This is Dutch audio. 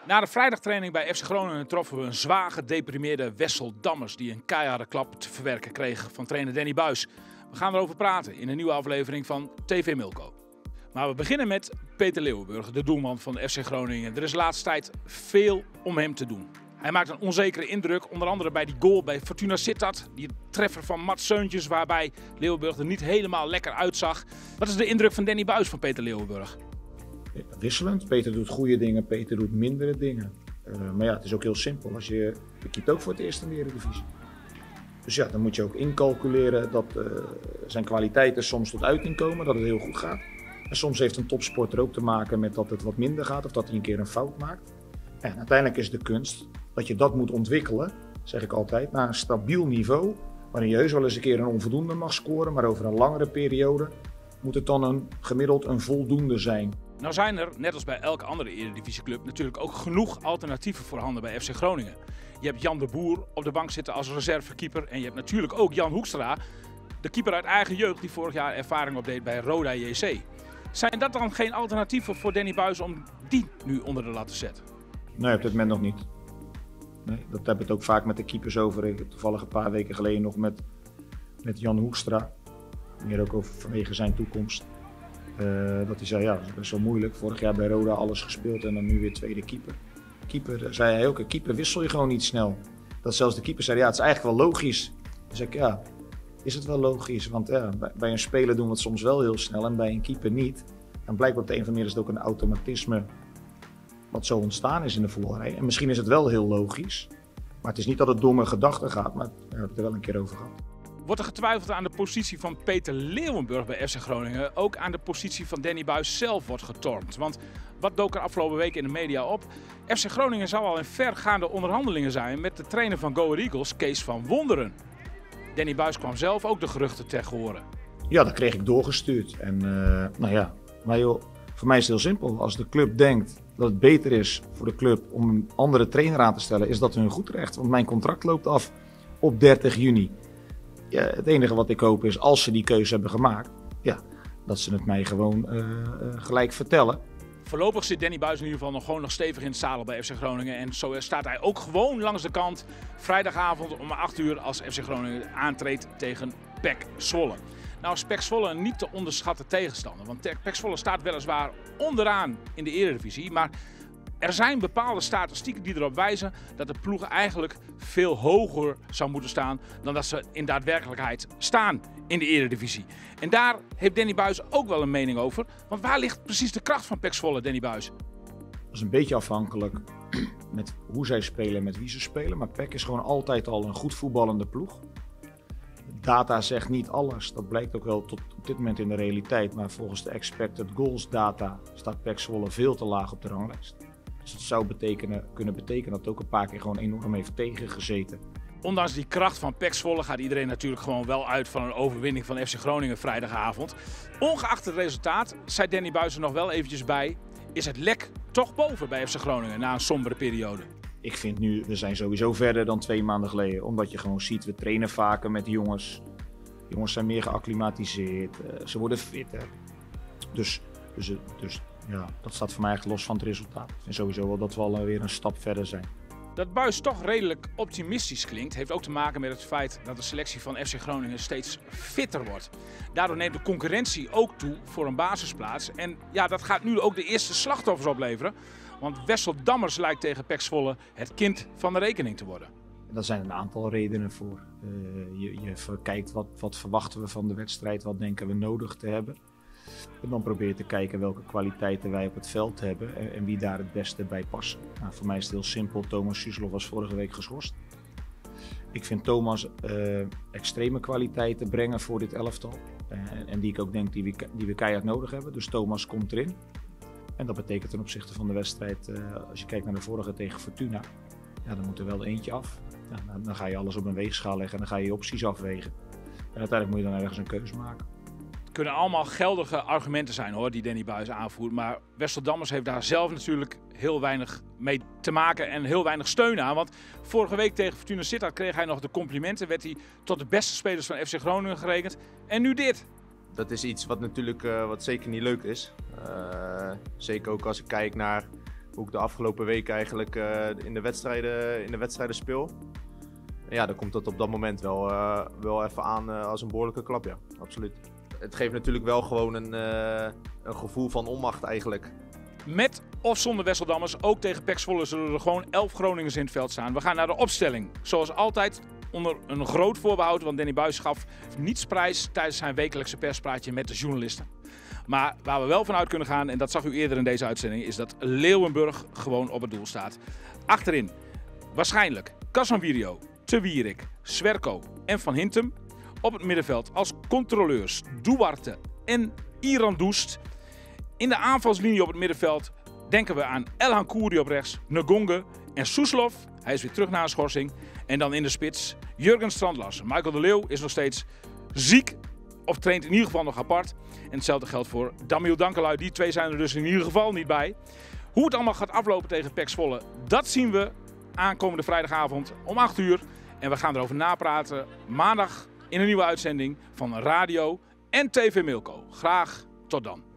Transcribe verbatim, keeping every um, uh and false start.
Na de vrijdagtraining bij F C Groningen troffen we een zwaar gedeprimeerde Wessel Dammers die een keiharde klap te verwerken kreeg van trainer Danny Buis. We gaan erover praten in een nieuwe aflevering van T V Milko. Maar we beginnen met Peter Leeuwenburg, de doelman van F C Groningen. Er is de laatste tijd veel om hem te doen. Hij maakt een onzekere indruk, onder andere bij die goal bij Fortuna Sittard. Die treffer van Mats Seuntjes, waarbij Leeuwenburg er niet helemaal lekker uitzag. Wat is de indruk van Danny Buis van Peter Leeuwenburg? Wisselend. Peter doet goede dingen, Peter doet mindere dingen. Uh, maar ja, het is ook heel simpel. Als je, je keept ook voor het eerst in de Eredivisie. Dus ja, dan moet je ook incalculeren dat uh, zijn kwaliteiten soms tot uiting komen, dat het heel goed gaat. En soms heeft een topsporter ook te maken met dat het wat minder gaat of dat hij een keer een fout maakt. En uiteindelijk is de kunst dat je dat moet ontwikkelen, zeg ik altijd, naar een stabiel niveau. Waarin je heus wel eens een keer een onvoldoende mag scoren, maar over een langere periode moet het dan een, gemiddeld een voldoende zijn. Nou zijn er, net als bij elke andere Eredivisieclub, natuurlijk ook genoeg alternatieven voorhanden bij F C Groningen. Je hebt Jan de Boer op de bank zitten als reservekeeper en je hebt natuurlijk ook Jan Hoekstra, de keeper uit eigen jeugd die vorig jaar ervaring opdeed bij Roda J C. Zijn dat dan geen alternatieven voor Danny Buis om die nu onder de lat te zetten? Nee, op dit moment nog niet. Nee, dat heb ik het ook vaak met de keepers over. Ik heb toevallig een paar weken geleden nog met, met Jan Hoekstra, meer ook over vanwege zijn toekomst. Uh, dat hij zei, ja, dat is best wel moeilijk. Vorig jaar bij Roda alles gespeeld en dan nu weer tweede keeper. Keeper, zei hij ook, een keeper wissel je gewoon niet snel. Dat zelfs de keeper zei, ja, het is eigenlijk wel logisch. Dan zei ik, ja, is het wel logisch? Want ja, bij, bij een speler doen we het soms wel heel snel en bij een keeper niet. En blijkbaar op de een of andere manier is het ook een automatisme wat zo ontstaan is in de voetballerij. En misschien is het wel heel logisch, maar het is niet dat het door mijn gedachten gaat, maar we hebben het er wel een keer over gehad. Wordt er getwijfeld aan de positie van Peter Leeuwenburg bij F C Groningen? Ook aan de positie van Danny Buis zelf wordt getornd. Want wat dook er afgelopen week in de media op? F C Groningen zou al in vergaande onderhandelingen zijn met de trainer van Go Ahead Eagles, Kees van Wonderen. Danny Buis kwam zelf ook de geruchten ter horen. Ja, dat kreeg ik doorgestuurd. En uh, nou ja, maar joh, voor mij is het heel simpel. Als de club denkt dat het beter is voor de club om een andere trainer aan te stellen, is dat hun goed recht. Want mijn contract loopt af op dertig juni. Ja, het enige wat ik hoop is, als ze die keuze hebben gemaakt, ja, dat ze het mij gewoon uh, uh, gelijk vertellen. Voorlopig zit Danny Buis in ieder geval nog gewoon nog stevig in het zadel bij F C Groningen. En zo staat hij ook gewoon langs de kant vrijdagavond om acht uur als F C Groningen aantreedt tegen P E C Zwolle. Nou is P E C Zwolle een niet te onderschatten tegenstander. Want P E C Zwolle staat weliswaar onderaan in de Eredivisie. Maar er zijn bepaalde statistieken die erop wijzen dat de ploeg eigenlijk veel hoger zou moeten staan dan dat ze in daadwerkelijkheid staan in de Eredivisie. En daar heeft Danny Buis ook wel een mening over. Want waar ligt precies de kracht van P E C Zwolle, Danny Buis? Dat is een beetje afhankelijk met hoe zij spelen en met wie ze spelen. Maar P E C is gewoon altijd al een goed voetballende ploeg. Data zegt niet alles. Dat blijkt ook wel tot op dit moment in de realiteit. Maar volgens de expected goals data staat P E C Zwolle veel te laag op de ranglijst. Dus het zou betekenen, kunnen betekenen dat het ook een paar keer gewoon enorm heeft tegengezeten. Ondanks die kracht van P E C Zwolle gaat iedereen natuurlijk gewoon wel uit van een overwinning van F C Groningen vrijdagavond. Ongeacht het resultaat, zei Danny Buis er nog wel eventjes bij, is het lek toch boven bij F C Groningen na een sombere periode. Ik vind nu, we zijn sowieso verder dan twee maanden geleden. Omdat je gewoon ziet, we trainen vaker met de jongens. De jongens zijn meer geacclimatiseerd, uh, ze worden fitter. Dus, dus, dus ja, dat staat voor mij echt los van het resultaat. Ik vind sowieso wel dat we alweer een stap verder zijn. Dat Buis toch redelijk optimistisch klinkt, heeft ook te maken met het feit dat de selectie van F C Groningen steeds fitter wordt. Daardoor neemt de concurrentie ook toe voor een basisplaats. En ja, dat gaat nu ook de eerste slachtoffers opleveren. Want Wessel Dammers lijkt tegen P E C Zwolle het kind van de rekening te worden. Daar zijn een aantal redenen voor. Uh, je, je kijkt wat, wat verwachten we van de wedstrijd, wat denken we nodig te hebben. En dan probeer je te kijken welke kwaliteiten wij op het veld hebben en, en wie daar het beste bij passen. Nou, voor mij is het heel simpel. Thomas Suslov was vorige week geschorst. Ik vind Thomas uh, extreme kwaliteiten brengen voor dit elftal. Uh, en die ik ook denk die we, die we keihard nodig hebben. Dus Thomas komt erin. En dat betekent ten opzichte van de wedstrijd, uh, als je kijkt naar de vorige tegen Fortuna, ja, dan moet er wel eentje af. Ja, dan, dan ga je alles op een weegschaal leggen en dan ga je je opties afwegen. En uiteindelijk moet je dan ergens een keuze maken. Het kunnen allemaal geldige argumenten zijn hoor, die Danny Buis aanvoert. Maar Wessel Dammers heeft daar zelf natuurlijk heel weinig mee te maken en heel weinig steun aan. Want vorige week tegen Fortuna Sittard kreeg hij nog de complimenten. Werd hij tot de beste spelers van F C Groningen gerekend. En nu dit. Dat is iets wat natuurlijk uh, wat zeker niet leuk is. Uh, zeker ook als ik kijk naar hoe ik de afgelopen weken eigenlijk uh, in, de wedstrijden, in de wedstrijden speel. En ja, dan komt dat op dat moment wel, uh, wel even aan uh, als een behoorlijke klap, ja, absoluut. Het geeft natuurlijk wel gewoon een, uh, een gevoel van onmacht eigenlijk. Met of zonder Wesseldammers, ook tegen P E C Zwolle zullen er gewoon elf Groningers in het veld staan. We gaan naar de opstelling. Zoals altijd onder een groot voorbehoud, want Danny Buijs gaf niets prijs tijdens zijn wekelijkse perspraatje met de journalisten. Maar waar we wel vanuit kunnen gaan, en dat zag u eerder in deze uitzending, is dat Leeuwenburg gewoon op het doel staat. Achterin waarschijnlijk Casanvirio, Te Wierik, Swerko en Van Hintem. Op het middenveld als controleurs Duarte en Iran Doest. In de aanvalslinie op het middenveld denken we aan Elhan Kouri op rechts, Ngonge en Soeslof. Hij is weer terug na een schorsing. En dan in de spits Jurgen Strand-Larsen. Michael de Leeuw is nog steeds ziek of traint in ieder geval nog apart. En hetzelfde geldt voor Damiel Dankelui. Die twee zijn er dus in ieder geval niet bij. Hoe het allemaal gaat aflopen tegen P E C Zwolle, dat zien we aankomende vrijdagavond om acht uur. En we gaan erover napraten maandag in een nieuwe uitzending van Radio en T V Milko. Graag tot dan.